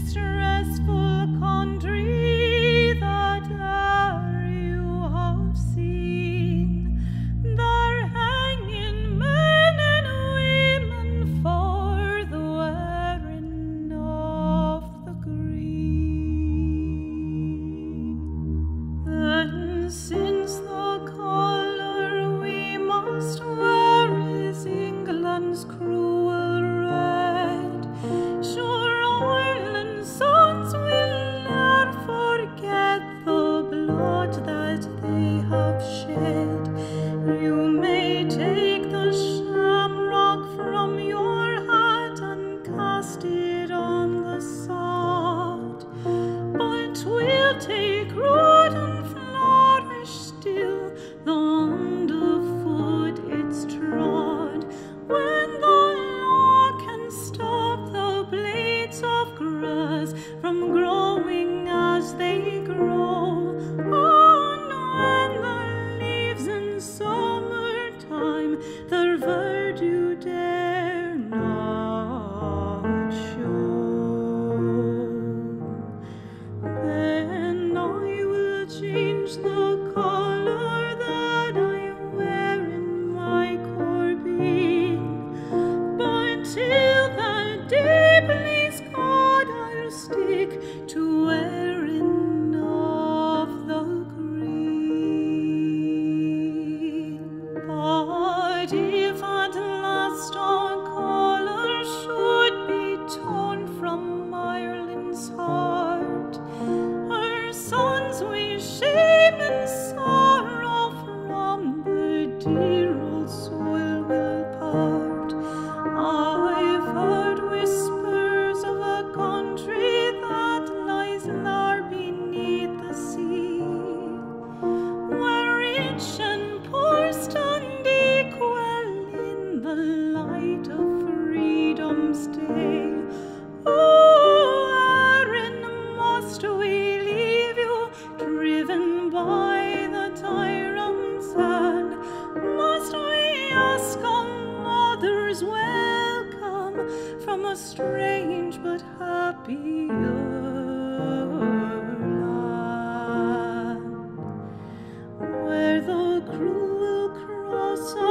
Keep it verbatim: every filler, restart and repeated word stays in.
distressful country that e'er you have seen. They're hanging men and women for the wearing of the green. Then since the colour we must wear is England's cruel red, sure Ireland's sons will ne'er forget the blood that they have shed. You may take the shamrock from your hat and cast it on the sod, but 'twill take root and flourish still the underfoot it's trod. When the law can stop the blades of grass from growing as they grow, and when the leaves in summertime their verdure dare not show, then I will change the colour that I wear in my corbeen. But till that day, please God, I'll stick to wearing of the green. But if at last our colour should be torn from Ireland's heart, her sons with shame and sorrow from the dear old soil will part. I've heard whispers of a country that lies far beneath the sea, where rich and poor stand equal in the light of freedom's day. Oh, Erin, must we leave you, driven by the tyrant's hand? Must we ask a mother's welcome from a strange but happier land, where the cruel cross